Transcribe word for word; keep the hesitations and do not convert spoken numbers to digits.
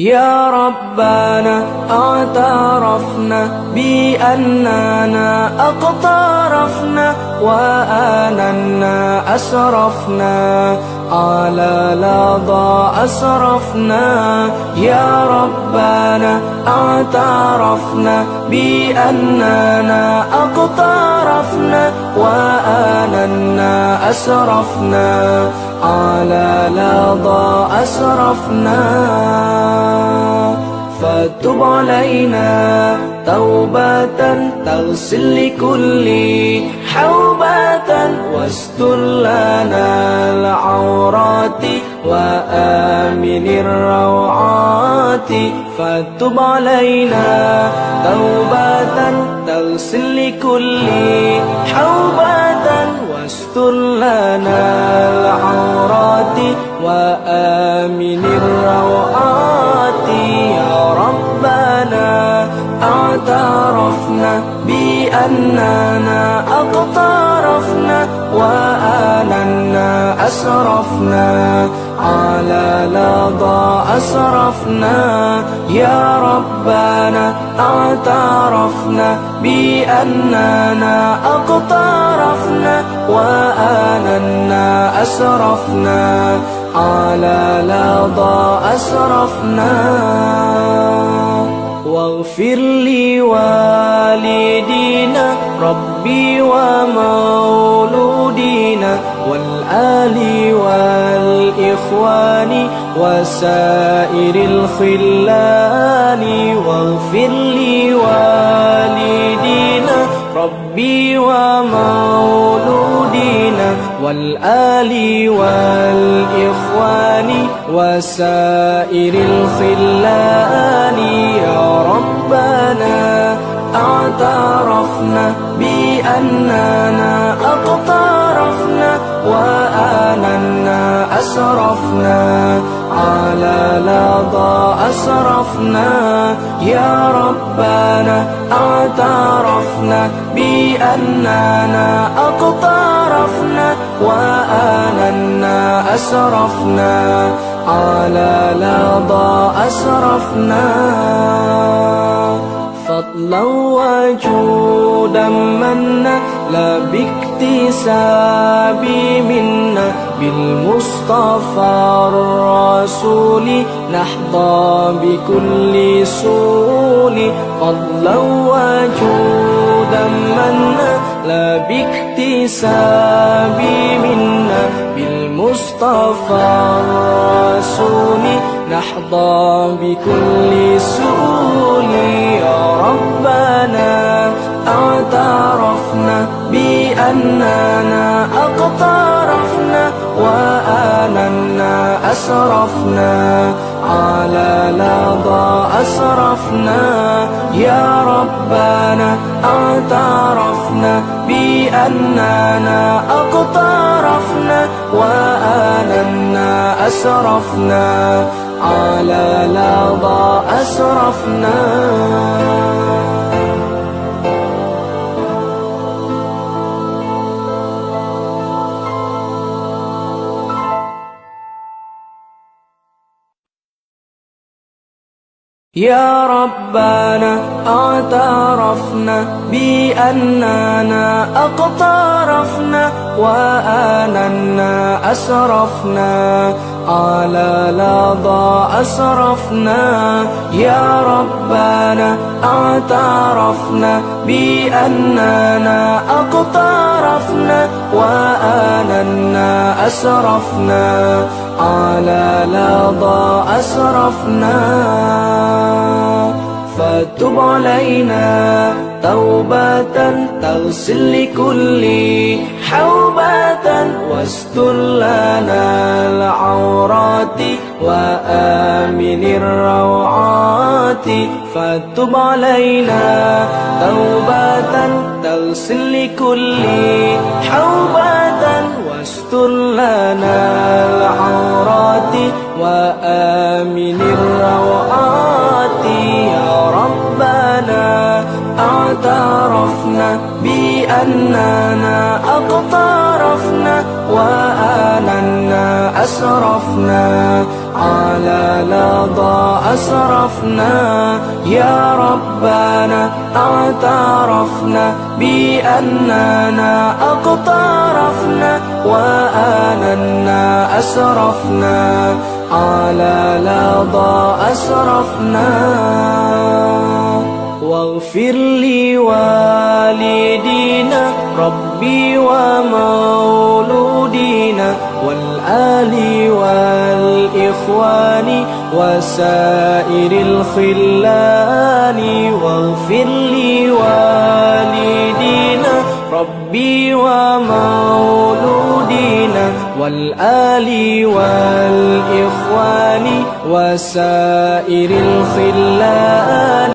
يا ربنا اعترفنا بأننا أقترفنا وآننا أسرفنا على لظى أسرفنا. يا ربنا اعترفنا بأننا أقترفنا وآننا أسرفنا على لظى أسرفنا. فتب علينا توبة تغسل لكل حوبة واستر لنا العورات وآمن الروعات. فتب علينا توبة تغسل لكل حوبة واستر لنا العورات وآمن الروعات. يا ربنا اعترفنا بأننا أقترفنا وآننا أسرفنا على لظى أسرفنا. يا ربنا اعترفنا بأننا أقترفنا وآننا أسرفنا على لظى أسرفنا. واغفر لوالدينا ربي ومولودينا والآل والإخوان وسائر الخلان. واغفر لوالدينا ربي ومولودينا والآل والإخوان وسائر الخلان. يا ربنا اعترفنا بأننا أقترفنا وآننا أسرفنا على لظى أسرفنا. يا ربنا اعترفنا بأننا أقترفنا وآننا أسرفنا على لظى أسرفنا. فضلا وجودا منا لا باكتساب منا بالمصطفى الرسول نحظى بكل سول. فضلا وجودا منا لا باكتساب منا بالمصطفى الرسول نحظى بكل سول. يا ربنا اعترفنا بأننا أقترفنا وآننا أسرفنا على لظى أسرفنا. يا ربنا اعترفنا بأننا أقترفنا وآننا أسرفنا على لظى أسرفنا. يا ربنا اعترفنا بأننا أقترفنا وآننا أسرفنا على لظى أسرفنا. يا ربنا اعترفنا بأننا أقترفنا وآننا أسرفنا على لظى أسرفنا. فتب علينا توبة تغسل لكل حوبة واستر لنا العورات وآمن الروعات. فتب علينا توبة تغسل لكل حوبة واستر لنا العورات وآمن الروعات. يا ربنا اعترفنا بأننا أقترفنا وآننا أسرفنا على لظى أسرفنا يا ربنا اعترفنا بأننا اقترفنا وآننا أسرفنا على لظى أسرفنا واغفر لوالدينا ربي ومولودينا والآل والإخوان وسائر الخلان واغفر لوالدينا ربي ومولودينا والآل والإخوان وسائر الخلان